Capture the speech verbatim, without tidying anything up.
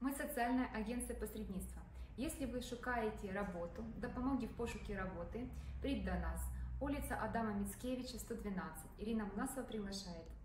Ми соціальне агентство посередництва. Если вы шукаете работу, допомоги в пошуке работы, придь до нас. Улица Адама Мицкевича, сто двенадцать. Ирина Мунасова приглашает.